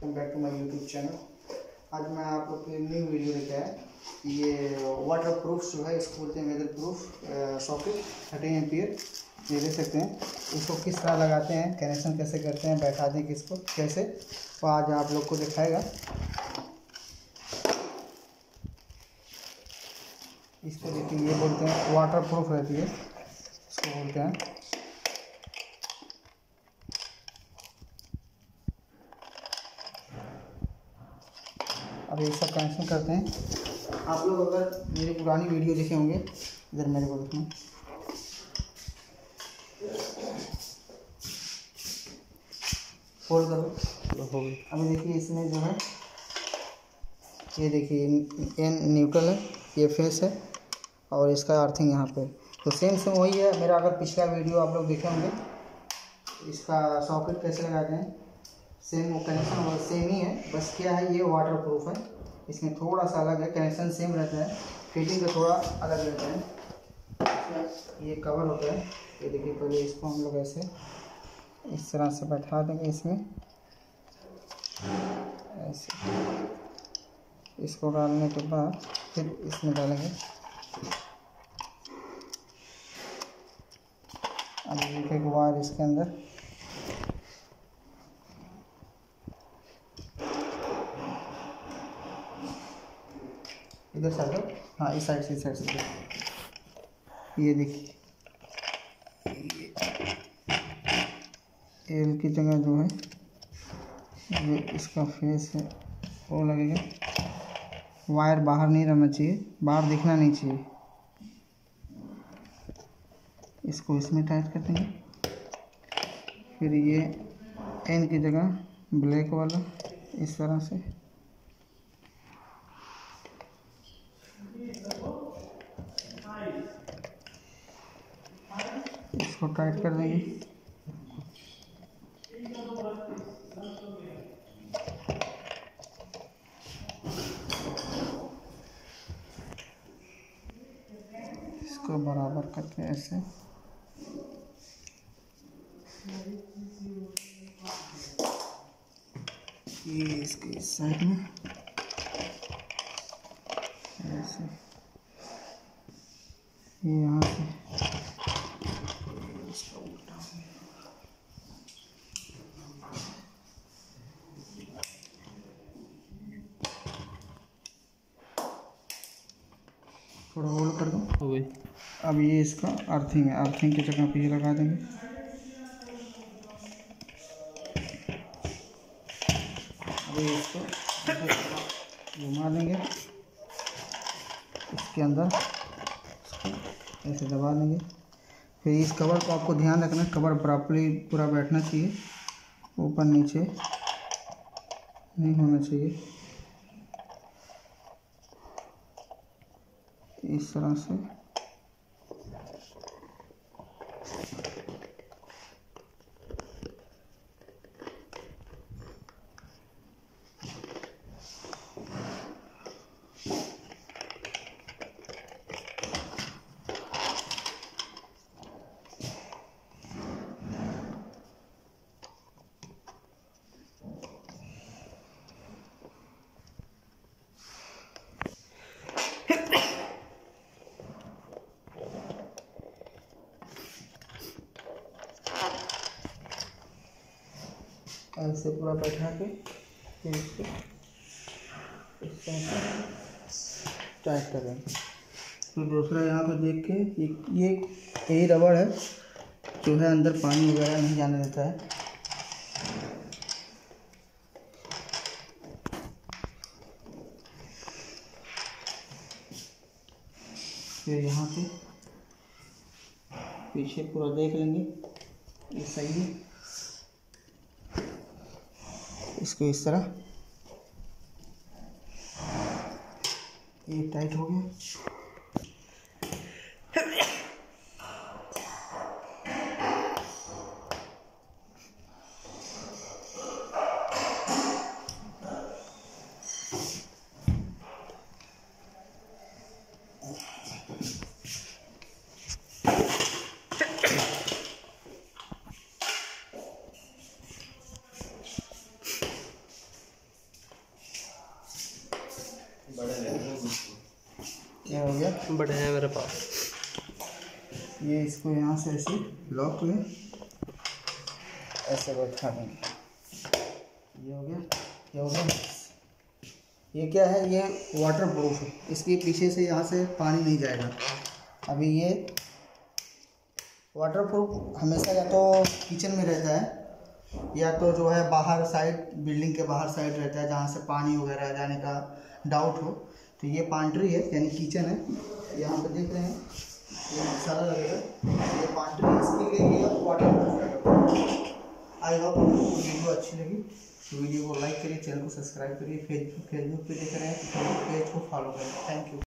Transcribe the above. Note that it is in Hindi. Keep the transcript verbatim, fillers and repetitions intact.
Welcome back to my YouTube channel. आज मैं आप लोग के न्यू वीडियो लेके आया। ये वाटर प्रूफ जो है, इसको बोलते हैं weather proof socket thirteen ampere. ये देख सकते हैं, इसको किस तरह लगाते हैं, कनेक्शन कैसे करते हैं, बैठा दें किसको कैसे, तो आज आप लोग को दिखाएगा। इसको देखिए, ये बोलते हैं वाटर प्रूफ रहती है, इसको बोलते हैं। अब ये सब कनेक्शन करते हैं। आप लोग अगर मेरी पुरानी वीडियो देखे होंगे, इधर मेरे को देखना, फोल्ड करो। अभी देखिए, इसमें जो है ये देखिए एन न्यूट्रल है, ये फेस है और इसका अर्थिंग यहाँ पे, तो सेम सेम वही है मेरा। अगर पिछला वीडियो आप लोग देखे होंगे, इसका सॉकेट कैसे लगाते हैं, सेम वो कनेक्शन और सेम ही है, बस क्या है ये वाटर प्रूफ है। इसमें थोड़ा सा अलग है, कनेक्शन सेम रहता है, फिटिंग का थोड़ा अलग रहता है। ये कवर होता है, ये देखिए। पहले इसको हम लोग ऐसे इस तरह से बैठा देंगे इसमें, ऐसे। इसको डालने के बाद फिर इसमें डालेंगे। अब एक वायर इसके अंदर, इधर साइड, हाँ इस साइड से इस साइड से। ये देखिए, एल की जगह जो है ये इसका फेस है, वो लगेगा। वायर बाहर नहीं रहना चाहिए, बाहर दिखना नहीं चाहिए। इसको इसमें टाइट कर देंगे। फिर ये एन की जगह ब्लैक वाला इस तरह से, इसको टाइट कर देंगे। इसको बराबर करके ऐसे, ये इसके इस साइड में ऐसे, ये यहाँ से इसका उल्टा, थोड़ा होल्ड कर दो हो गई। अब ये इसका अर्थिंग है, अर्थिंग की जगह पे ये लगा देंगे। अभी इसको घुमा देंगे, इसके अंदर इसको ऐसे दबा देंगे। फिर इस कवर को आपको ध्यान रखना, कवर प्रॉपर्ली पूरा बैठना चाहिए, ऊपर नीचे नहीं होना चाहिए। इस तरह से ऐसे पूरा बैठा के फिर इसको इस तरह से टाइट कर देंगे। फिर दूसरा यहाँ पे देख के, ये यही रबड़ है जो है अंदर पानी वगैरह नहीं जाने देता है। फिर यहाँ पे पीछे पूरा देख लेंगे, ये सही है। इसको इस तरह, ये टाइट हो गया। ये हो गया, बड़े हैं मेरे पास। ये इसको यहाँ से ऐसे लॉक में ऐसे बैठा देंगे। ये हो गया, ये हो गया। ये क्या है, ये वाटर प्रूफ है, इसके पीछे से यहाँ से पानी नहीं जाएगा। अभी ये वाटर प्रूफ हमेशा या तो किचन में रहता है या तो जो है बाहर साइड, बिल्डिंग के बाहर साइड रहता है, जहाँ से पानी वगैरह जाने का डाउट हो। तो ये पांट्री है यानी किचन है, यहाँ पे देख रहे हैं ये मसाला लगेगा, ये पांट्री है, इसके लिए ये वाटर प्रूफ है। आई होप आपको वीडियो अच्छी लगी तो वीडियो को लाइक करिए, चैनल को सब्सक्राइब करिए, फेसबुक फेसबुक पे देख रहे हैं तो फेसबुक पेज को फॉलो करें। Thank you.